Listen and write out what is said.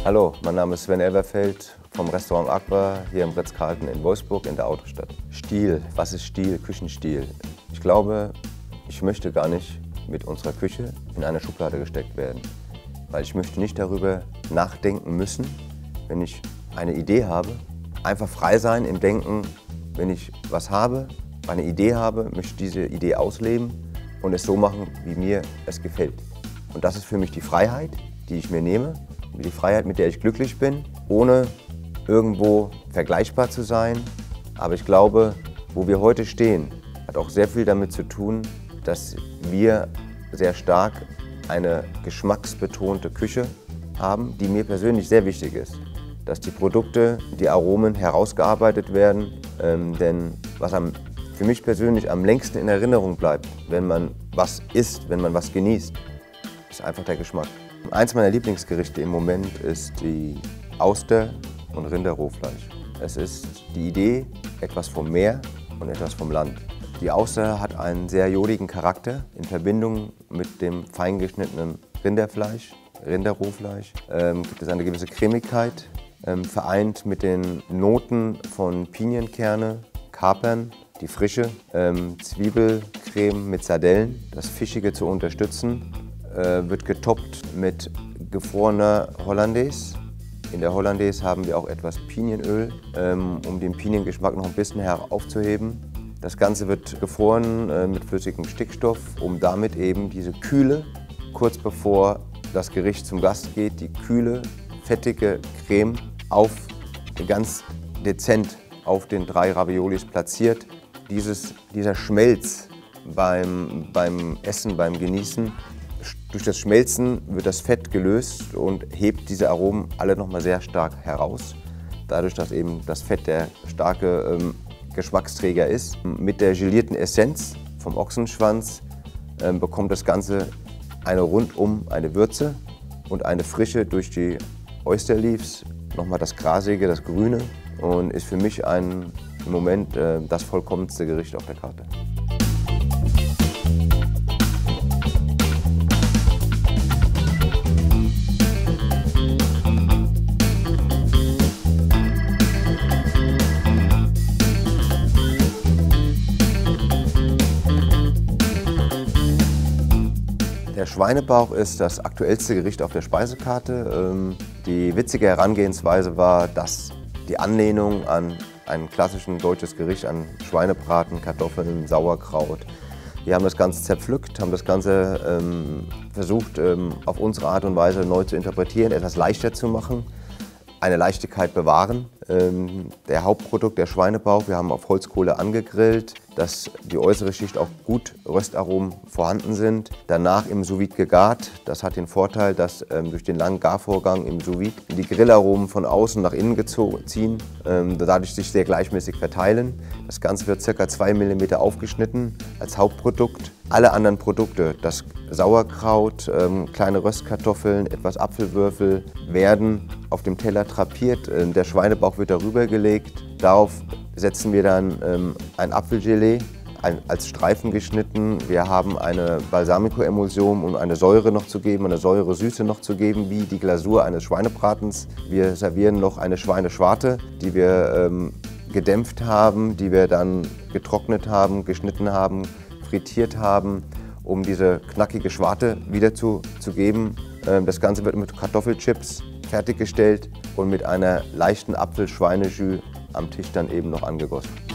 Hallo, mein Name ist Sven Elverfeld vom Restaurant Aqua hier im Ritz-Carlton in Wolfsburg in der Autostadt. Stil, was ist Stil, Küchenstil? Ich glaube, ich möchte gar nicht mit unserer Küche in eine Schublade gesteckt werden, weil ich möchte nicht darüber nachdenken müssen, wenn ich eine Idee habe. Einfach frei sein im Denken, wenn ich was habe, eine Idee habe, möchte ich diese Idee ausleben und es so machen, wie mir es gefällt. Und das ist für mich die Freiheit, die ich mir nehme, die Freiheit, mit der ich glücklich bin, ohne irgendwo vergleichbar zu sein. Aber ich glaube, wo wir heute stehen, hat auch sehr viel damit zu tun, dass wir sehr stark eine geschmacksbetonte Küche haben, die mir persönlich sehr wichtig ist. Dass die Produkte, die Aromen herausgearbeitet werden, denn was für mich persönlich am längsten in Erinnerung bleibt, wenn man was isst, wenn man was genießt, ist einfach der Geschmack. Eins meiner Lieblingsgerichte im Moment ist die Auster- und Rinderrohfleisch. Es ist die Idee, etwas vom Meer und etwas vom Land. Die Auster hat einen sehr jodigen Charakter in Verbindung mit dem fein geschnittenen Rinderfleisch, Rinderrohfleisch. Gibt es eine gewisse Cremigkeit, vereint mit den Noten von Pinienkerne, Kapern, die Frische, Zwiebelcreme mit Sardellen, das Fischige zu unterstützen. Wird getoppt mit gefrorener Hollandaise. In der Hollandaise haben wir auch etwas Pinienöl, um den Piniengeschmack noch ein bisschen heraufzuheben. Das Ganze wird gefroren mit flüssigem Stickstoff, um damit eben diese Kühle, kurz bevor das Gericht zum Gast geht, die kühle, fettige Creme ganz dezent auf den 3 Raviolis platziert. Dieser Schmelz beim Essen, beim Genießen, durch das Schmelzen wird das Fett gelöst und hebt diese Aromen alle nochmal sehr stark heraus. Dadurch, dass eben das Fett der starke Geschmacksträger ist. Mit der gelierten Essenz vom Ochsenschwanz bekommt das Ganze eine Würze und eine Frische durch die Oyster Leaves, nochmal das Grasige, das Grüne und ist für mich im Moment das vollkommenste Gericht auf der Karte. Der Schweinebauch ist das aktuellste Gericht auf der Speisekarte. Die witzige Herangehensweise war, dass die Anlehnung an ein klassisches deutsches Gericht, an Schweinebraten, Kartoffeln, Sauerkraut. Wir haben das Ganze zerpflückt, haben das Ganze versucht, auf unsere Art und Weise neu zu interpretieren, etwas leichter zu machen, eine Leichtigkeit bewahren. Der Hauptprodukt, der Schweinebauch, wir haben auf Holzkohle angegrillt, dass die äußere Schicht auch gut Röstaromen vorhanden sind. Danach im Sous-Vide gegart. Das hat den Vorteil, dass durch den langen Garvorgang im Sous-Vide die Grillaromen von außen nach innen ziehen, dadurch sich sehr gleichmäßig verteilen. Das Ganze wird ca. 2 mm aufgeschnitten als Hauptprodukt. Alle anderen Produkte, das Sauerkraut, kleine Röstkartoffeln, etwas Apfelwürfel, werden auf dem Teller drapiert. Der Schweinebauch wird darüber gelegt. Darauf setzen wir dann ein Apfelgelee, als Streifen geschnitten. Wir haben eine Balsamico-Emulsion, um eine Säure noch zu geben, eine Säure-Süße noch zu geben, wie die Glasur eines Schweinebratens. Wir servieren noch eine Schweineschwarte, die wir gedämpft haben, die wir dann getrocknet haben, geschnitten haben, frittiert haben, um diese knackige Schwarte wieder zu geben. Das Ganze wird mit Kartoffelchips fertiggestellt und mit einer leichten Apfel-Schweinejus am Tisch dann eben noch angegossen.